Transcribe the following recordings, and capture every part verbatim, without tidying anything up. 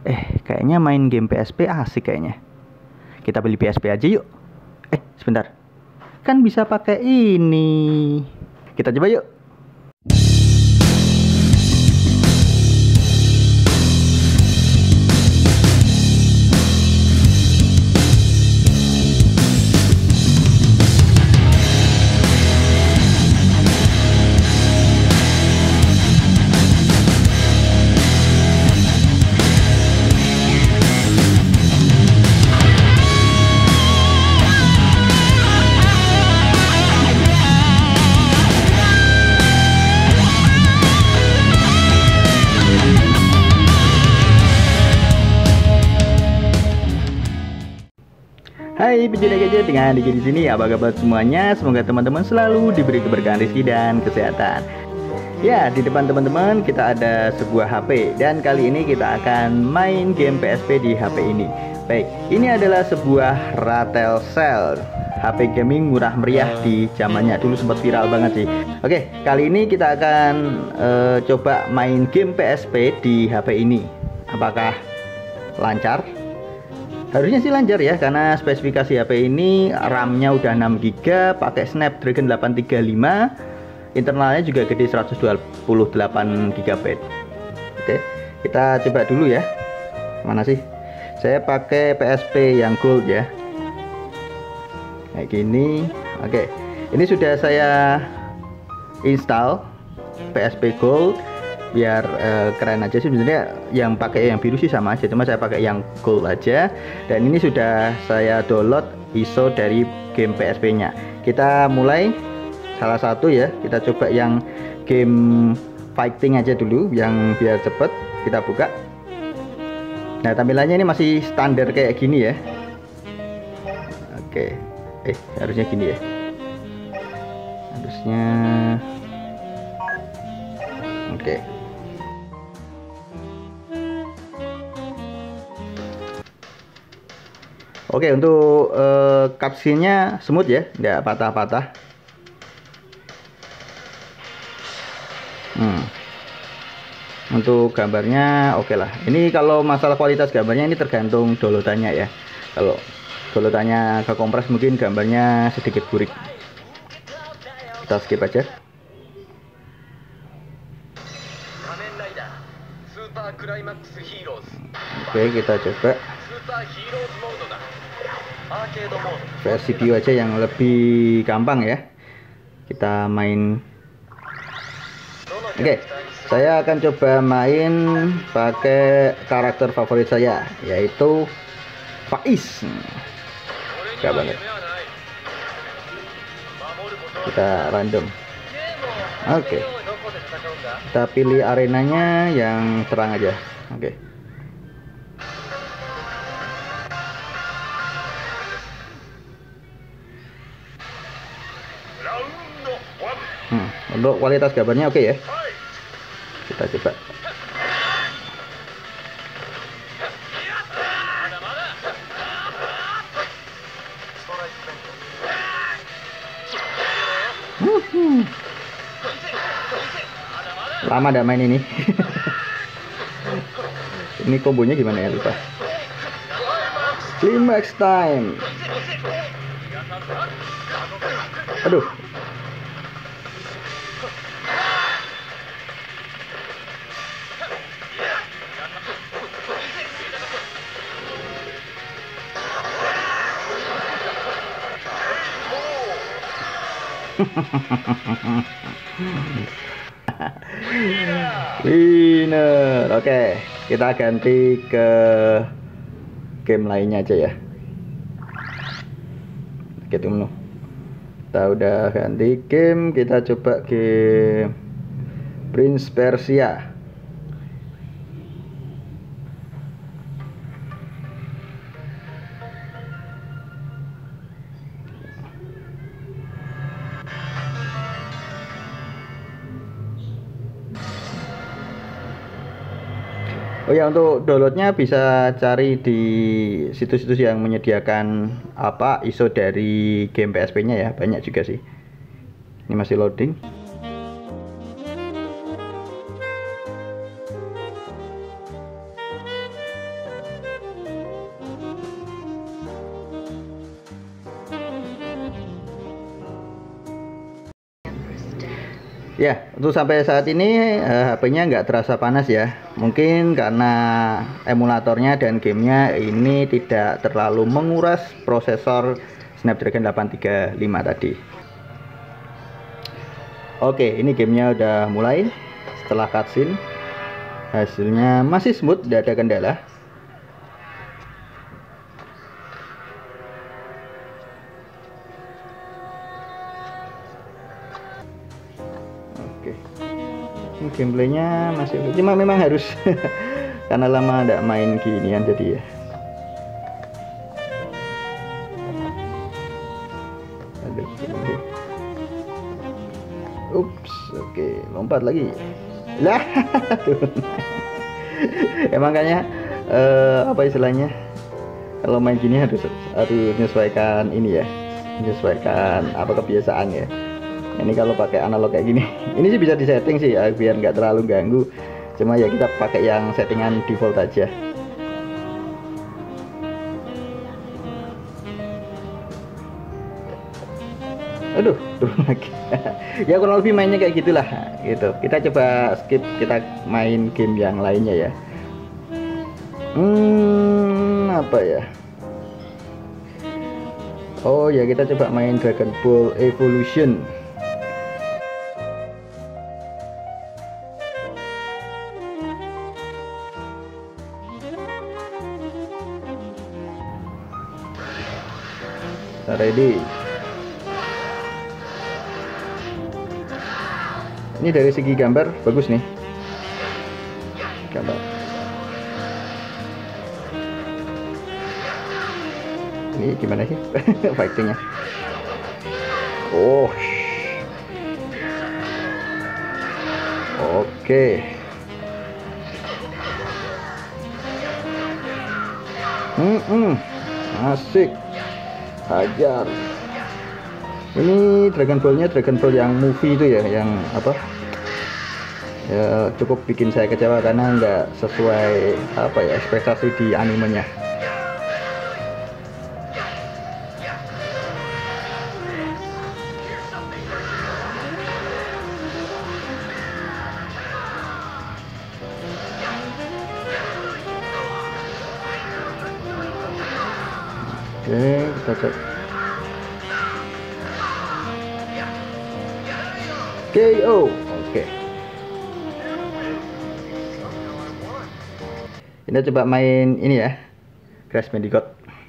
Eh, kayaknya main game P S P asik kayaknya. Kita beli P S P aja yuk. Eh, sebentar. Kan bisa pakai ini. Kita coba yuk. Hai pecinta gadget, dengan Diki di sini. Apa kabar semuanya? Semoga teman-teman selalu diberi keberkahan rezeki dan kesehatan. Ya, di depan teman-teman kita ada sebuah H P dan kali ini kita akan main game P S P di H P ini. Baik, ini adalah sebuah Ratel Cell, H P gaming murah meriah di zamannya dulu, sempat viral banget sih. Oke, kali ini kita akan uh, coba main game P S P di H P ini. Apakah lancar? Harusnya sih lancar ya, karena spesifikasi H P ini RAM-nya udah enam giga, pakai Snapdragon delapan tiga lima, internalnya juga gede seratus dua puluh delapan giga byte. Oke, kita coba dulu ya. Mana sih? Saya pakai P S P yang gold ya. Kayak gini. Oke, ini sudah saya install P S P gold biar uh, keren aja sih. Sebenarnya yang pakai yang biru sih sama aja, cuma saya pakai yang gold aja. Dan ini sudah saya download I S O dari game P S P nya. Kita mulai salah satu ya, kita coba yang game fighting aja dulu, yang biar cepet. Kita buka. Nah, tampilannya ini masih standar kayak gini ya. Oke, eh harusnya gini ya, harusnya oke. Oke, untuk uh, cutscene-nya smooth ya, nggak patah-patah. Hmm. Untuk gambarnya oke lah. Ini kalau masalah kualitas gambarnya ini tergantung downloadannya ya. Kalau downloadannya ke kompres mungkin gambarnya sedikit burik. Kita skip aja. Oke, kita coba versi view aja yang lebih gampang ya. Kita main. Oke, saya akan coba main pakai karakter favorit saya, yaitu Faiz. Gak banget. Kita random. Oke, kita pilih arenanya yang terang aja. Oke. Hmm, untuk kualitas gambarnya oke ya. Kita coba. Lama dah main ini. Ini kombonya gimana ya, lupa. Climax time. Aduh. Winner. Oke, kita ganti ke game lainnya aja ya. Gitu menu. Kita udah ganti game, kita coba game Prince Persia. Oh ya, untuk downloadnya bisa cari di situs-situs yang menyediakan apa I S O dari game P S P-nya ya, banyak juga sih. Ini masih loading. Ya, untuk sampai saat ini uh, H P-nya nggak terasa panas ya. Mungkin karena emulatornya dan gamenya ini tidak terlalu menguras prosesor Snapdragon delapan tiga lima tadi. Oke, ini gamenya udah mulai. Setelah cutscene, hasilnya masih smooth, tidak ada kendala. Oke, ini gameplaynya masih, cuma memang harus karena lama tidak main ginian jadi ya. Aduh, gini. Ups, oke, lompat lagi. Lah, emang kayaknya uh, apa istilahnya? Kalau main gini harus harus menyesuaikan ini ya, menyesuaikan apa kebiasaan ya. Ini kalau pakai analog kayak gini, ini sih bisa disetting sih ya, biar nggak terlalu ganggu. Cuma ya kita pakai yang settingan default aja. Aduh, turun lagi. Ya kurang lebih mainnya kayak gitulah, gitu. Kita coba skip, kita main game yang lainnya ya. Hmm, apa ya? Oh ya, kita coba main Dragon Ball Evolution. Ready. Ini dari segi gambar bagus nih. Gambar. Ini gimana sih fightingnya? Oh. Oke. Hmm, hmm. Asik. Hajar. Ini Dragon Ball-nya Dragon Ball yang movie itu ya, yang apa? Ya, cukup bikin saya kecewa karena nggak sesuai apa ya ekspektasi di animenya. Oke, kita cek. K O. Oke. Kita coba main ini ya, Crash Bandicoot.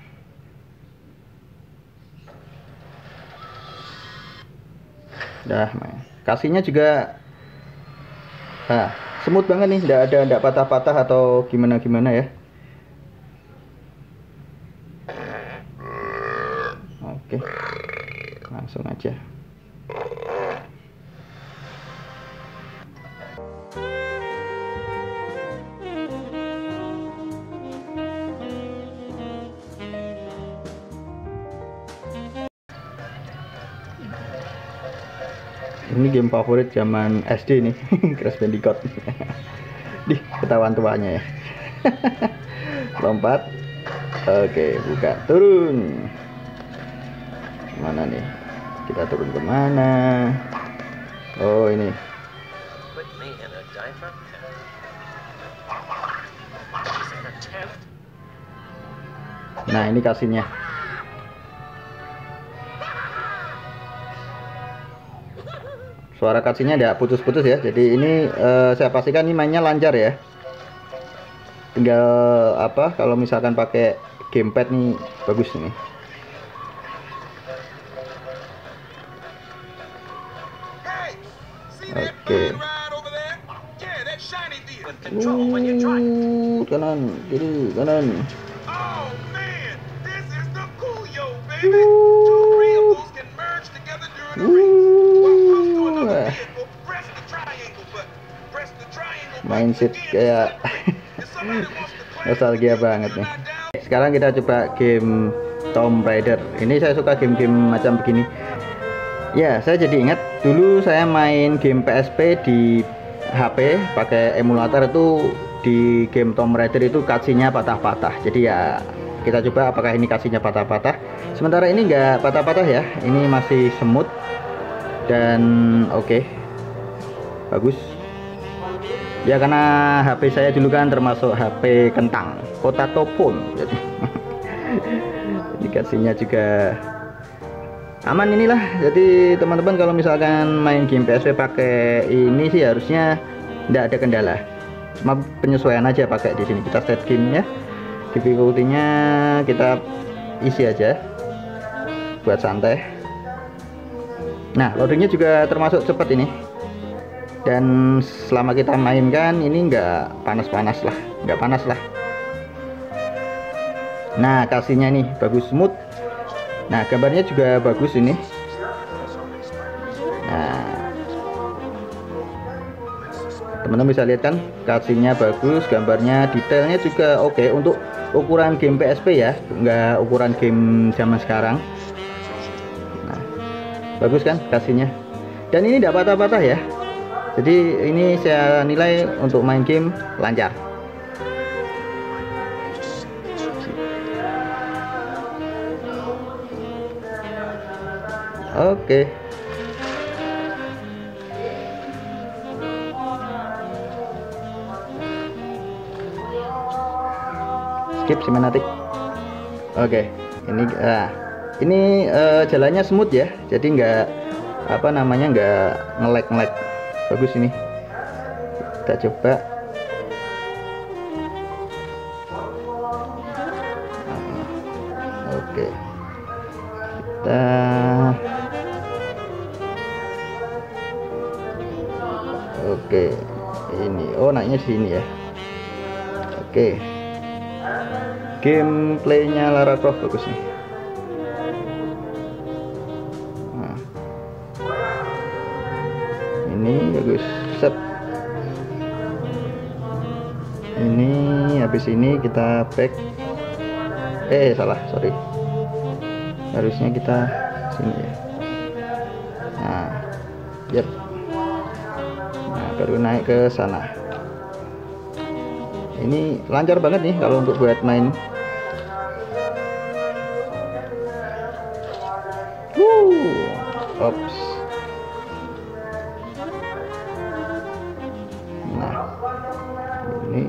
Udah main. Kasihnya juga nah, smooth banget nih, tidak ada tidak patah-patah atau gimana-gimana ya. Oke, langsung aja. Ini game favorit zaman S D nih, Crash Bandicoot. Dih, ketahuan tuanya ya. Lompat. Oke, buka, turun. Mana nih? Kita turun kemana? Oh ini. Nah ini kasihnya. Suara kasihnya tidak putus-putus ya. Jadi ini eh, saya pastikan ini mainnya lancar ya. Tinggal apa? Kalau misalkan pakai gamepad nih bagus nih. Oke. Uh, kanan, kiri, kanan. Uh, mindset kayak nostalgia banget nih. Sekarang kita coba game Tomb Raider. Ini saya suka game-game macam begini. Ya, saya jadi ingat dulu saya main game P S P di H P pakai emulator itu, di game Tomb Raider itu cutscene-nya patah-patah. Jadi ya kita coba apakah ini cutscene-nya patah-patah. Sementara ini nggak patah-patah ya, ini masih smooth dan oke. Okay. bagus ya, karena H P saya dulu kan termasuk H P kentang potato phone. Jadi indikasinya juga aman inilah. Jadi teman-teman kalau misalkan main game P S P pakai ini sih harusnya tidak ada kendala, cuma penyesuaian aja pakai di sini. Kita set gamenya, difficulty-nya kita isi aja buat santai. Nah, loadingnya juga termasuk cepat ini, dan selama kita mainkan ini nggak panas-panas lah, nggak panas lah. Nah, kasihnya nih bagus, smooth. Nah, gambarnya juga bagus ini. Nah, teman-teman bisa lihat kan, kasihnya bagus, gambarnya, detailnya juga oke. Okay. Untuk ukuran game P S P ya, nggak ukuran game zaman sekarang. Nah, bagus kan kasihnya, dan ini tidak patah-patah ya. Jadi ini saya nilai untuk main game lancar. Oke. Skip sinematik. Oke, ini ah, ini uh, jalannya smooth ya. Jadi nggak apa namanya nggak nge-lag-nge-lag. Bagus ini. Kita coba. Oke. Kita Oke, ini oh naiknya sini ya. Oke, gameplaynya Lara Croft bagus nih. Nah, ini bagus. Set. Ini habis ini kita back. Eh salah, sorry. Harusnya kita sini ya. Nah, yep. Baru naik ke sana. Ini lancar banget nih kalau untuk buat main. Wuh, ops. Nah, ini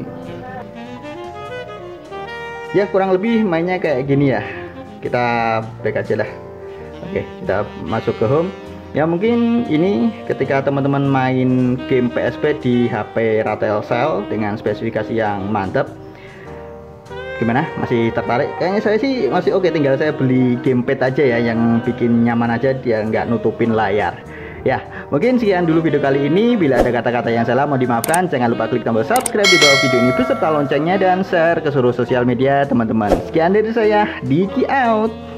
ya kurang lebih mainnya kayak gini ya. Kita back aja lah. Oke, kita masuk ke home. Ya mungkin ini ketika teman-teman main game P S P di H P Ratelcel dengan spesifikasi yang mantap, gimana? Masih tertarik? Kayaknya saya sih masih oke, tinggal saya beli gamepad aja ya yang bikin nyaman aja, dia nggak nutupin layar. Ya, mungkin sekian dulu video kali ini. Bila ada kata-kata yang salah mau dimaafkan. Jangan lupa klik tombol subscribe di bawah video ini beserta loncengnya dan share ke seluruh sosial media teman-teman. Sekian dari saya, Diki out.